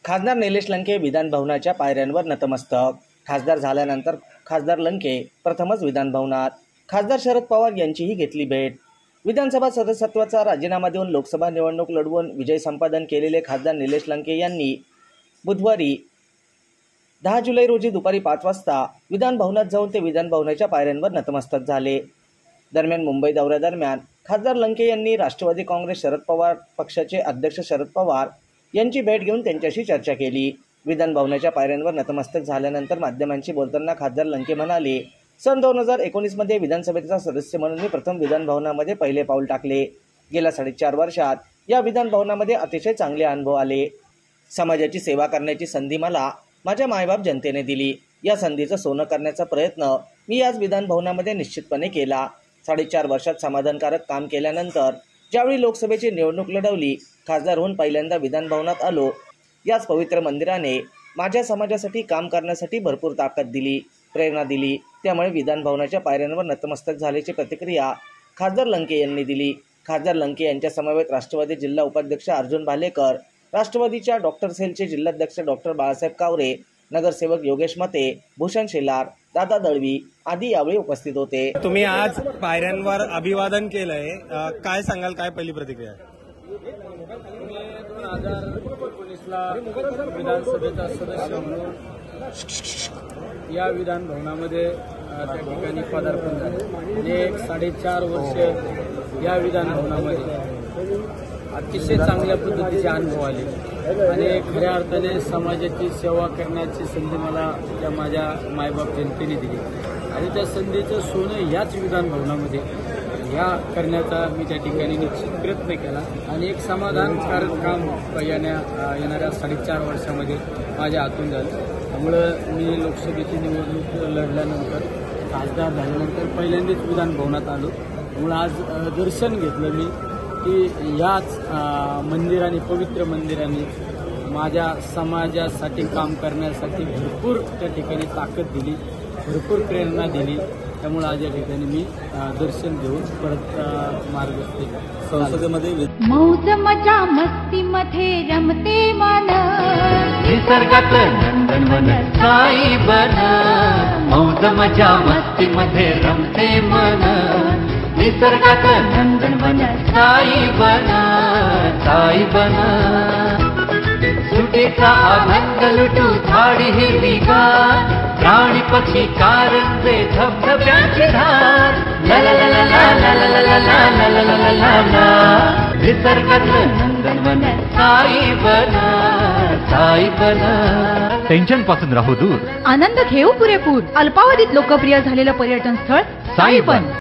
खासदार निलेश लंके विधान भवनाच्या पायऱ्यांवर नतमस्तक। खासदार झाल्यानंतर खासदार लंके प्रथमच विधान भवनात। खासदार शरद पवार यांचीही घेतली भेट। विधानसभा सदस्यत्वाचा राजीनामा देऊन लोकसभा निवडणूक लढवून विजय संपादन केलेले खासदार निलेश लंके यांनी बुधवारी 10 जुलै रोजी दुपारी 5 वाजता विधान भवनात जाऊन ते विधान भवनाच्या पायऱ्यांवर नतमस्तक झाले। दरम्यान मुंबई दौऱ्यादरम्यान खासदार लंके यांनी राष्ट्रवादी काँग्रेस शरद पवार पक्षाचे अध्यक्ष शरद पवार यांची भेट घेऊन त्यांच्याशी चर्चा केली। विधान भवनाच्या पायऱ्यांवर नतमस्तक झाल्यानंतर माध्यमांशी बोलताना खासदार लंके म्हणाले, सन 2019 मध्ये विधानसभेचा सदस्य म्हणून मी प्रथम विधान भवनामध्ये पहिले पाऊल टाकले। गेल्या 4.5 वर्षात या विधान भवनामध्ये अतिशय चांगले अनुभव आले। समाजाची सेवा करण्याची संधी मला माझ्या मायबाप जनतेने दिली। या संधीचं सोनं करण्याचा प्रयत्न मी याच विधान भवनामध्ये निश्चितपणे केला। 4.5 वर्षात समाधानकारक काम केल्यानंतर ज्यावेळी लोकसभेची निवडणूक लढवली, खासदार होऊन पहिल्यांदा विधान भवनात आलो। याच पवित्र मंदिराने माझ्या समाजासाठी काम करण्यासाठी भरपूर ताकद दिली, प्रेरणा दिली। त्यामुळे विधान भवनाच्या पायऱ्यांवर नतमस्तक झाल्याची प्रतिक्रिया खासदार लंके यांनी दिली। खासदार लंके यांच्या समवेत राष्ट्रवादी जिल्हा उपाध्यक्ष अर्जुन भालेकर, राष्ट्रवादीच्या डॉक्टर सेलचे जिल्हाध्यक्ष डॉक्टर बाळासाहेब कावरे, नगरसेवक योगेश मते, भूषण शेलार, दादा दळवी आदी यावेळी उपस्थित होते। तुम्ही आज पायऱ्यांवर अभिवादन केलंय, काय सांगाल, काय पहिली प्रतिक्रिया? 2019ला विधानसभेचा सदस्य म्हणून या विधान भवनामध्ये त्या ठिकाणी पदार्पण झाले आणि 4.5 वर्ष या विधान भवनामध्ये अतिशय चांगल्या पद्धतीचे अनुभव आले आणि खऱ्या अर्थाने समाजाची सेवा करण्याची संधी मला त्या माझ्या मायबाप जनतेने दिली आणि त्या संधीचं सोनं याच विधान भवनामध्ये या करण्याचा मी त्या ठिकाणी निश्चित प्रयत्न केला आणि एक समाधानकारक काम येणाऱ्या 4.5 वर्षामध्ये माझ्या हातून झालं। त्यामुळं मी लोकसभेची निवडणूक लढल्यानंतर खासदार झाल्यानंतर पहिल्यांदाच विधान भवनात आलो। त्यामुळं आज दर्शन घेतलं मी की याच मंदिराने, पवित्र मंदिराने माझ्या समाजासाठी काम करण्यासाठी भरपूर त्या ठिकाणी ताकद दिली, भरपूर प्रेरणा दिली। त्यामुळे आज या ठिकाणी मी दर्शन घेऊन परत मार्गस्थ संसदेमध्ये मौज मजा मस्ती मध्ये रमते मन, निसर्गात नंदनवन साई बन। मौज मजा मस्ती मध्ये रमते मन, निसर्गात नंदनवन साई बन, साई बन। सुटीचा आनंद लुटू झाडी हिरवीगार, प्राणी पक्षी कारंजे धबधब्याची धार। ला ला ला ला ला ला ला ला ला ला ला ला ला। निसर्गातलं नंदनवन साई बन, साई बन। टेन्शन पासून राहू दूर, आनंद घेऊ पुरेपूर। अल्पावधीत लोकप्रिय झालेलं पर्यटन स्थळ साई बन।